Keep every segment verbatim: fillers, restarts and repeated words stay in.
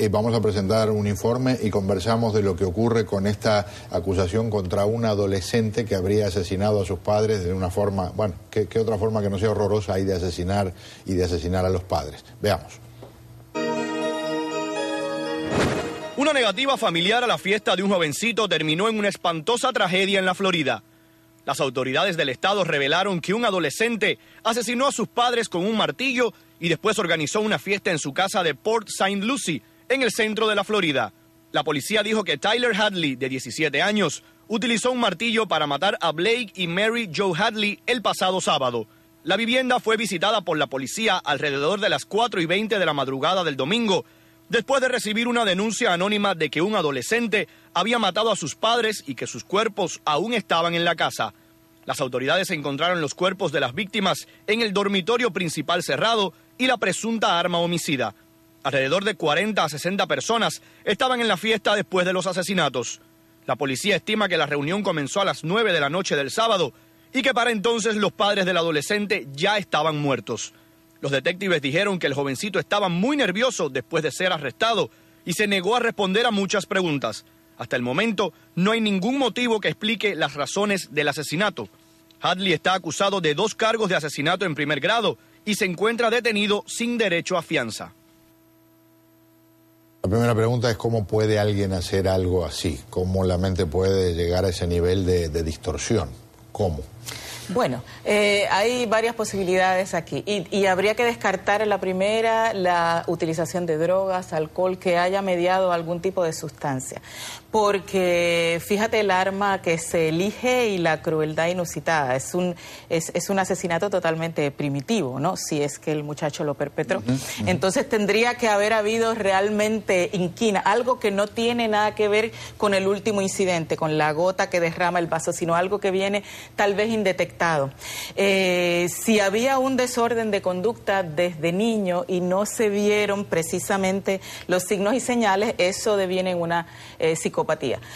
eh, vamos a presentar un informe y conversamos de lo que ocurre con esta acusación contra un adolescente que habría asesinado a sus padres de una forma, bueno, ¿qué, qué otra forma que no sea horrorosa hay de asesinar y de asesinar a los padres? Veamos. Una negativa familiar a la fiesta de un jovencito terminó en una espantosa tragedia en la Florida. Las autoridades del estado revelaron que un adolescente asesinó a sus padres con un martillo y después organizó una fiesta en su casa de Port Saint Lucie, en el centro de la Florida. La policía dijo que Tyler Hadley, de diecisiete años, utilizó un martillo para matar a Blake y Mary Jo Hadley el pasado sábado. La vivienda fue visitada por la policía alrededor de las cuatro y veinte de la madrugada del domingo, después de recibir una denuncia anónima de que un adolescente había matado a sus padres y que sus cuerpos aún estaban en la casa. Las autoridades encontraron los cuerpos de las víctimas en el dormitorio principal cerrado y la presunta arma homicida. Alrededor de cuarenta a sesenta personas estaban en la fiesta después de los asesinatos. La policía estima que la reunión comenzó a las nueve de la noche del sábado y que para entonces los padres del adolescente ya estaban muertos. Los detectives dijeron que el jovencito estaba muy nervioso después de ser arrestado y se negó a responder a muchas preguntas. Hasta el momento, no hay ningún motivo que explique las razones del asesinato. Hadley está acusado de dos cargos de asesinato en primer grado y se encuentra detenido sin derecho a fianza. La primera pregunta es cómo puede alguien hacer algo así, cómo la mente puede llegar a ese nivel de, de distorsión, cómo. Bueno, eh, hay varias posibilidades aquí y, y habría que descartar en la primera la utilización de drogas, alcohol, que haya mediado algún tipo de sustancia. Porque fíjate el arma que se elige y la crueldad inusitada. Es un, es, es un asesinato totalmente primitivo, ¿no? Si es que el muchacho lo perpetró. Uh-huh, uh-huh. Entonces tendría que haber habido realmente inquina, algo que no tiene nada que ver con el último incidente, con la gota que derrama el vaso, sino algo que viene tal vez indetectado. Eh, si había un desorden de conducta desde niño y no se vieron precisamente los signos y señales, eso deviene en una eh, psicopatía.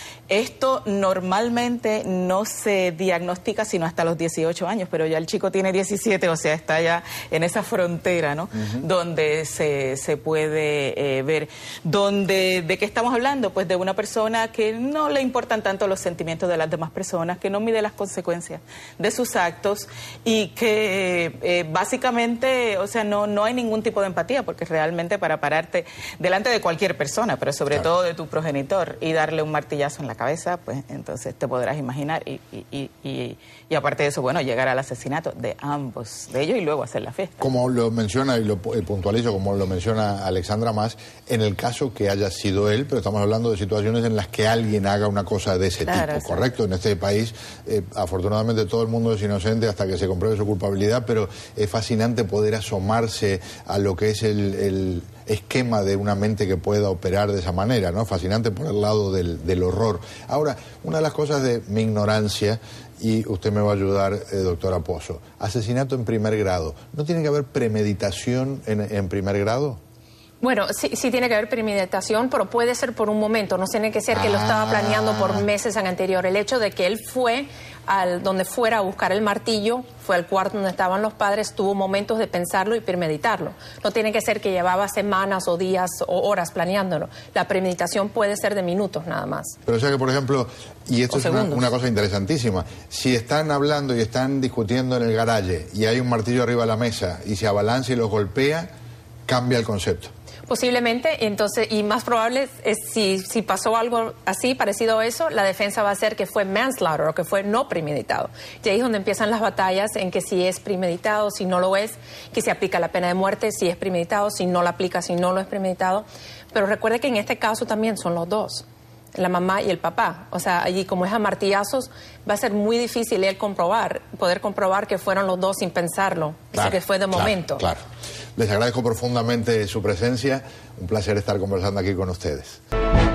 Esto normalmente no se diagnostica sino hasta los dieciocho años, pero ya el chico tiene diecisiete, o sea, está ya en esa frontera, ¿no? Uh-huh. Donde se, se puede eh, ver. Donde, ¿de qué estamos hablando? Pues de una persona que no le importan tanto los sentimientos de las demás personas, que no mide las consecuencias de sus actos y que eh, básicamente, o sea, no, no hay ningún tipo de empatía, porque realmente para pararte delante de cualquier persona, pero sobre claro. todo de tu progenitor, y darle un martillazo en la cabeza, pues entonces te podrás imaginar y, y, y, y, y aparte de eso, bueno, llegar al asesinato de ambos de ellos y luego hacer la fiesta. Como lo menciona y lo puntualizo, como lo menciona Alexandra Mas, en el caso que haya sido él, pero estamos hablando de situaciones en las que alguien haga una cosa de ese claro, tipo, ¿correcto? En este país, eh, afortunadamente todo el mundo es inocente hasta que se compruebe su culpabilidad, pero es fascinante poder asomarse a lo que es el, el esquema de una mente que pueda operar de esa manera, ¿no? Fascinante por el lado del, del horror. Ahora, una de las cosas de mi ignorancia, y usted me va a ayudar, eh, doctora Pozo, asesinato en primer grado, ¿no tiene que haber premeditación en, en primer grado? Bueno, sí, sí tiene que haber premeditación, pero puede ser por un momento, no tiene que ser que ah. lo estaba planeando por meses en anterior. El hecho de que él fue al donde fuera a buscar el martillo, fue al cuarto donde estaban los padres, tuvo momentos de pensarlo y premeditarlo. No tiene que ser que llevaba semanas o días o horas planeándolo. La premeditación puede ser de minutos nada más. Pero o sea que, por ejemplo, y esto o es una, una cosa interesantísima, si están hablando y están discutiendo en el garaje y hay un martillo arriba de la mesa y se abalanza y los golpea, cambia el concepto. Posiblemente, entonces, y más probable es si, si pasó algo así, parecido a eso, la defensa va a ser que fue manslaughter o que fue no premeditado. Y ahí es donde empiezan las batallas en que si es premeditado, si no lo es, que se aplica la pena de muerte, si es premeditado, si no la aplica, si no lo es premeditado. Pero recuerde que en este caso también son los dos, la mamá y el papá. O sea, allí como es a martillazos, va a ser muy difícil él comprobar, poder comprobar que fueron los dos sin pensarlo, claro, que fue de claro, momento. Claro. Les agradezco profundamente su presencia, un placer estar conversando aquí con ustedes.